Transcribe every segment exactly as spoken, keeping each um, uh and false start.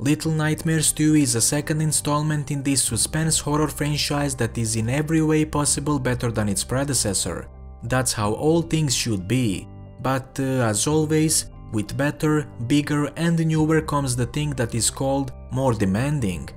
Little Nightmares two is a second installment in this suspense horror franchise that is in every way possible better than its predecessor. That's how all things should be. But uh, as always, with better, bigger and newer comes the thing that is called more demanding.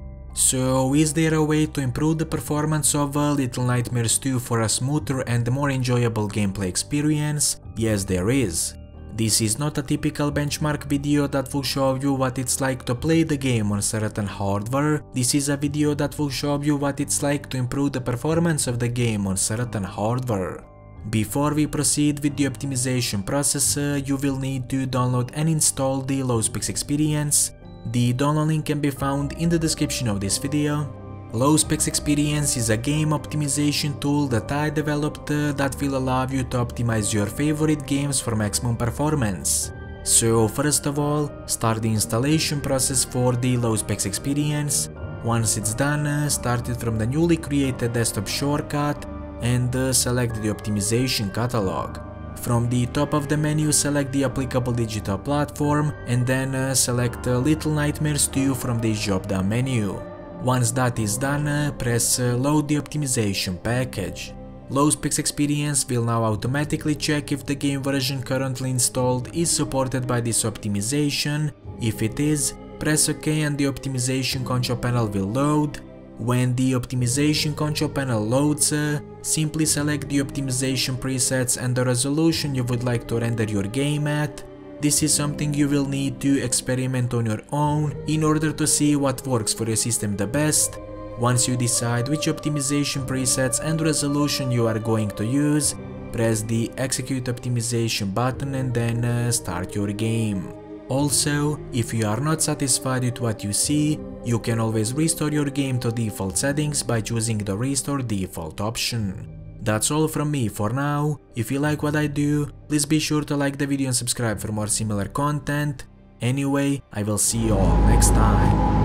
So is there a way to improve the performance of uh, Little Nightmares two for a smoother and more enjoyable gameplay experience? Yes, there is. This is not a typical benchmark video that will show you what it's like to play the game on certain hardware. This is a video that will show you what it's like to improve the performance of the game on certain hardware. Before we proceed with the optimization process, uh, you will need to download and install the LowSpecs Experience. The download link can be found in the description of this video. LowSpecs Experience is a game optimization tool that I developed uh, that will allow you to optimize your favorite games for maximum performance. So first of all, start the installation process for the LowSpecs Experience. Once it's done, uh, start it from the newly created desktop shortcut and uh, select the optimization catalog. From the top of the menu, select the applicable digital platform and then uh, select uh, Little Nightmares two from the drop-down menu. Once that is done, uh, press uh, load the optimization package. LowSpecs Experience will now automatically check if the game version currently installed is supported by this optimization. If it is, press OK and the optimization control panel will load. When the optimization control panel loads, uh, simply select the optimization presets and the resolution you would like to render your game at. This is something you will need to experiment on your own in order to see what works for your system the best. Once you decide which optimization presets and resolution you are going to use, press the execute optimization button and then uh, start your game. Also, if you are not satisfied with what you see, you can always restore your game to default settings by choosing the restore default option. That's all from me for now. If you like what I do, please be sure to like the video and subscribe for more similar content. Anyway, I will see you all next time.